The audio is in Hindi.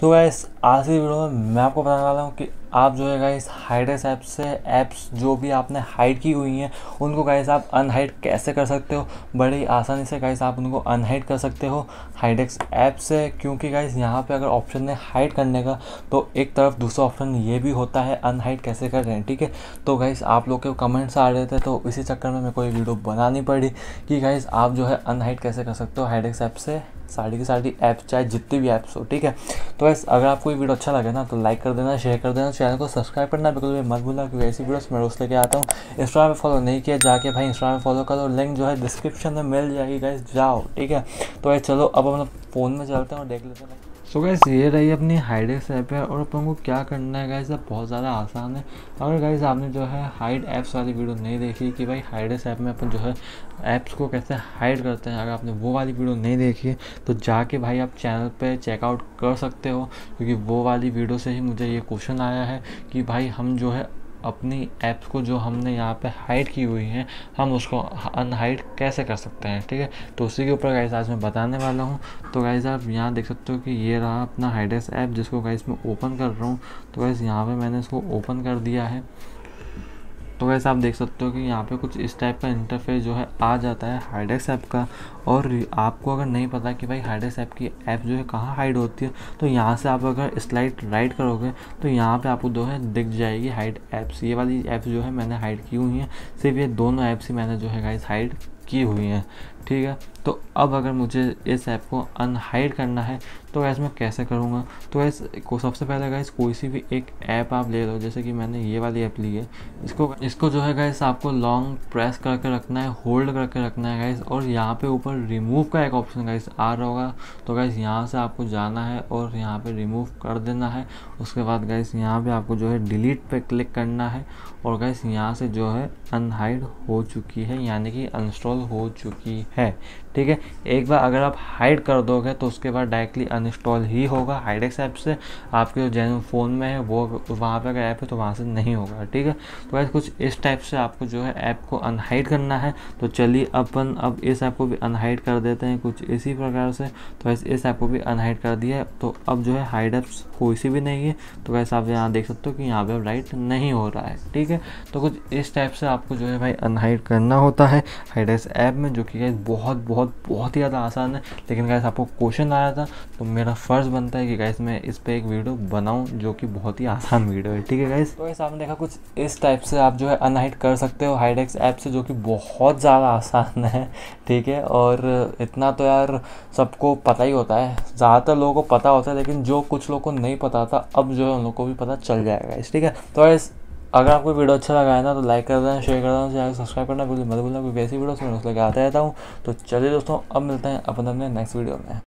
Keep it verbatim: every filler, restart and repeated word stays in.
तो गाइस आज की वीडियो में मैं आपको बताने वाला हूँ कि आप जो है गाइस हाइडेक्स ऐप से ऐप्स जो भी आपने हाइड की हुई हैं उनको गाइस आप अनहाइड कैसे कर सकते हो। बड़ी आसानी से गाइस आप उनको अनहाइड कर सकते हो हाइडेक्स ऐप से, क्योंकि गाइस यहाँ पे अगर ऑप्शन है हाइड करने का तो एक तरफ दूसरा ऑप्शन ये भी होता है अनहाइड कैसे कर रहे हैं। ठीक है, तो गाइस आप लोग के कमेंट्स आ रहे थे तो इसी चक्कर में मेरे को ये वीडियो बनानी पड़ी कि गाइस आप जो है अनहाइड कैसे कर सकते हो हाइडेक्स ऐप से सारी की सारी ऐप्स, चाहे जितनी भी ऐप्स हो। ठीक है, तो गाइस अगर आपको ये वीडियो अच्छा लगे ना तो लाइक कर देना, शेयर कर देना, चैनल को सब्सक्राइब करना बिल्कुल भी मत भूलना, क्योंकि ऐसी वीडियोस मैं रोज लेके आता हूँ। इंस्टाग्राम में फॉलो नहीं किया जाके भाई इंस्टाग्राम में फॉलो करो, लिंक जो है डिस्क्रिप्शन में मिल जाएगी गाइस, जाओ। ठीक है, तो गाइस चलो अब हम फ़ोन में चलते हैं और देख लेते हैं। सो गाइस ये रही अपनी हाइडेक्स ऐप है और अपन को क्या करना है गाइस, अब बहुत ज़्यादा आसान है। अगर गाइस आपने जो है हाइड ऐप्स वाली वीडियो नहीं देखी कि भाई हाइडेक्स ऐप में अपन जो है ऐप्स को कैसे हाइड करते हैं, अगर आपने वो वाली वीडियो नहीं देखी तो जाके भाई आप चैनल पे चेकआउट कर सकते हो, क्योंकि वो वाली वीडियो से ही मुझे ये क्वेश्चन आया है कि भाई हम जो है अपनी ऐप्स को जो हमने यहाँ पे हाइड की हुई हैं हम उसको अनहाइड कैसे कर सकते हैं। ठीक है, तो उसी के ऊपर गाइस आज मैं बताने वाला हूँ। तो गाइस आप यहाँ देख सकते हो कि ये रहा अपना हाइडेक्स ऐप, जिसको गाइस मैं ओपन कर रहा हूँ। तो गाइस यहाँ पे मैंने इसको ओपन कर दिया है। तो वैसे आप देख सकते हो कि यहाँ पे कुछ इस टाइप का इंटरफेस जो है आ जाता है हाइडेक्स ऐप का। और आपको अगर नहीं पता कि भाई हाइडेक्स ऐप की ऐप जो है कहाँ हाइड होती है, तो यहाँ से आप अगर स्लाइड राइट करोगे तो यहाँ पे आपको जो है दिख जाएगी हाइड ऐप्स। ये वाली ऐप्स जो है मैंने हाइड की हुई हैं, सिर्फ ये दोनों ऐप्स ही मैंने जो है गाइस हाइड की हुई हैं। ठीक है, तो अब अगर मुझे इस ऐप को अनहाइड करना है तो गैस मैं कैसे करूँगा। तो गैस को सबसे पहले गैस कोई सी भी एक ऐप आप ले लो, जैसे कि मैंने ये वाली ऐप ली है। इसको इसको जो है गैस आपको लॉन्ग प्रेस करके रखना है, होल्ड करके रखना है गैस, और यहाँ पे ऊपर रिमूव का एक ऑप्शन गैस आ रहा होगा। तो गैस यहाँ से आपको जाना है और यहाँ पे रिमूव कर देना है। उसके बाद गैस यहाँ पे आपको जो है डिलीट पे क्लिक करना है और गैस यहाँ से जो है अनहाइड हो चुकी है, यानी कि अनइंस्टॉल हो चुकी है। ठीक है, एक बार अगर आप हाइड कर दोगे तो उसके बाद डायरेक्टली अनइंस्टॉल ही होगा हाइडेक्स ऐप से। आपके जो जेन्युइन फ़ोन में है वो वहाँ पे अगर ऐप है तो वहाँ से नहीं होगा। ठीक है, तो वैसे कुछ इस टाइप से आपको जो है ऐप को अनहाइड करना है। तो चलिए अपन अब इस ऐप को भी अनहाइड कर देते हैं कुछ इसी प्रकार से। तो वैसे इस ऐप को भी अनहाइड कर दिया है, तो अब जो है हाइड ऐप्स कोई सी भी नहीं है। तो वैसे आप यहाँ देख सकते हो कि यहाँ पे राइट नहीं हो रहा है। ठीक है, तो कुछ इस टाइप से आपको जो है भाई अनहाइड करना होता है हाइडेक्स ऐप में, जो कि गाइस बहुत बहुत बहुत ही ज़्यादा आसान है। लेकिन गाइस आपको क्वेश्चन आया था तो मेरा फ़र्ज़ बनता है कि गाइस मैं इस पे एक वीडियो बनाऊं जो कि बहुत ही आसान वीडियो है। ठीक है गाइस, तो गाइस आपने देखा कुछ इस टाइप से आप जो है अनहाइड कर सकते हो हाइडेक्स ऐप से, जो कि बहुत ज़्यादा आसान है। ठीक है, और इतना तो यार सबको पता ही होता है, ज़्यादातर लोगों को पता होता है, लेकिन जो कुछ लोगों को नहीं पता था अब जो है उन लोगों को भी पता चल जाएगा। ठीक है, तो गाइस अगर आपको वीडियो अच्छा लगा है ना तो लाइक कर देना, शेयर कर देना, चैनल सब्सक्राइब करना बिल्कुल मत भूलना, क्योंकि ऐसी वीडियो मैं उसके लेके आता रहता हूँ। तो चलिए दोस्तों अब मिलते हैं अपन अपने नेक्स्ट वीडियो में।